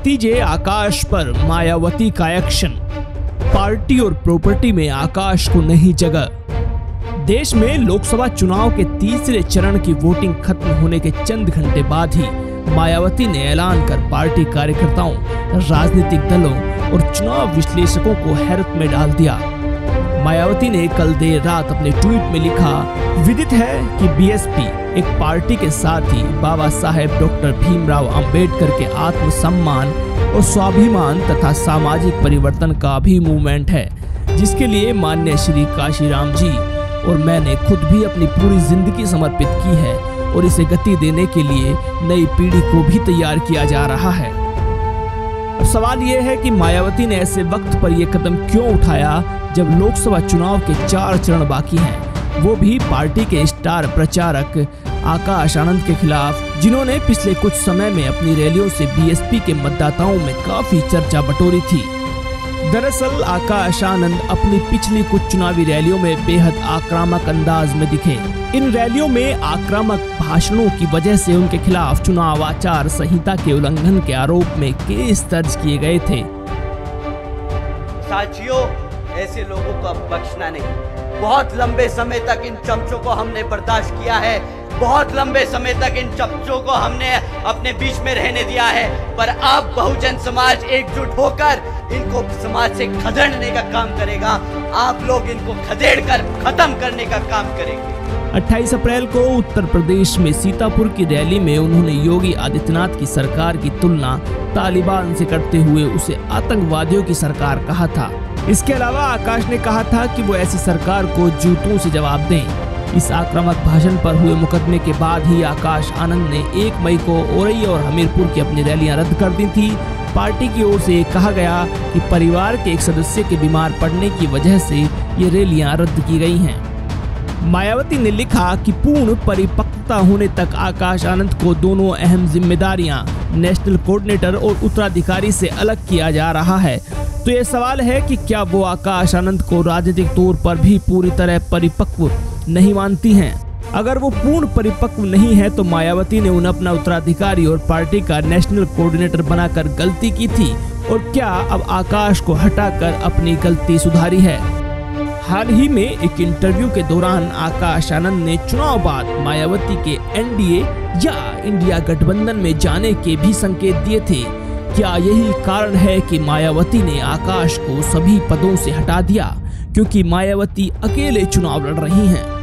नतीजे आकाश पर मायावती का एक्शन, पार्टी और प्रॉपर्टी में आकाश को नहीं जगह। देश में लोकसभा चुनाव के तीसरे चरण की वोटिंग खत्म होने के चंद घंटे बाद ही मायावती ने ऐलान कर पार्टी कार्यकर्ताओं, राजनीतिक दलों और चुनाव विश्लेषकों को हैरत में डाल दिया। मायावती ने कल देर रात अपने ट्वीट में लिखा, विदित है कि बीएसपी एक पार्टी के साथ ही बाबा साहेब डॉक्टर भीमराव अंबेडकर के आत्मसम्मान और स्वाभिमान तथा सामाजिक परिवर्तन का भी मूवमेंट है, जिसके लिए माननीय श्री काशीराम जी और मैंने खुद भी अपनी पूरी जिंदगी समर्पित की है और इसे गति देने के लिए नई पीढ़ी को भी तैयार किया जा रहा है। अब सवाल यह है कि मायावती ने ऐसे वक्त पर यह कदम क्यों उठाया जब लोकसभा चुनाव के 4 चरण बाकी हैं, वो भी पार्टी के स्टार प्रचारक आकाश आनंद के खिलाफ, जिन्होंने पिछले कुछ समय में अपनी रैलियों से बीएसपी के मतदाताओं में काफी चर्चा बटोरी थी। दरअसल आकाश आनंद अपनी पिछली कुछ चुनावी रैलियों में बेहद आक्रामक अंदाज में दिखे। इन रैलियों में आक्रामक भाषणों की वजह से उनके खिलाफ चुनाव आचार संहिता के उल्लंघन के आरोप में केस दर्ज किए गए थे। साथियों, ऐसे लोगों को अब बख्शना नहीं। बहुत लंबे समय तक इन चमचों को हमने बर्दाश्त किया है, बहुत लंबे समय तक इन चमचों को हमने अपने बीच में रहने दिया है, पर अब बहुजन समाज एकजुट होकर इनको समाज से खदेड़ने का काम करेगा। आप लोग इनको खदेड़कर खत्म करने का काम करेंगे। 28 अप्रैल को उत्तर प्रदेश में सीतापुर की रैली में उन्होंने योगी आदित्यनाथ की सरकार की तुलना तालिबान से करते हुए उसे आतंकवादियों की सरकार कहा था। इसके अलावा आकाश ने कहा था कि वो ऐसी सरकार को जूतों से जवाब दें। इस आक्रामक भाषण पर हुए मुकदमे के बाद ही आकाश आनंद ने 1 मई को औरैया और हमीरपुर की अपनी रैलियां रद्द कर दी थी। पार्टी की ओर से कहा गया कि परिवार के एक सदस्य के बीमार पड़ने की वजह से ये रैलियां रद्द की गई हैं। मायावती ने लिखा कि पूर्ण परिपक्वता होने तक आकाश आनंद को दोनों अहम जिम्मेदारियां नेशनल कोऑर्डिनेटर और उत्तराधिकारी से अलग किया जा रहा है। तो ये सवाल है कि क्या वो आकाश आनंद को राजनीतिक तौर पर भी पूरी तरह परिपक्व नहीं मानती हैं? अगर वो पूर्ण परिपक्व नहीं है तो मायावती ने उन्हें अपना उत्तराधिकारी और पार्टी का नेशनल कोऑर्डिनेटर बनाकर गलती की थी, और क्या अब आकाश को हटाकर अपनी गलती सुधारी है? हाल ही में एक इंटरव्यू के दौरान आकाश आनंद ने चुनाव बाद मायावती के एनडीए या इंडिया गठबंधन में जाने के भी संकेत दिए थे। क्या यही कारण है कि मायावती ने आकाश को सभी पदों से हटा दिया क्योंकि मायावती अकेले चुनाव लड़ रही हैं?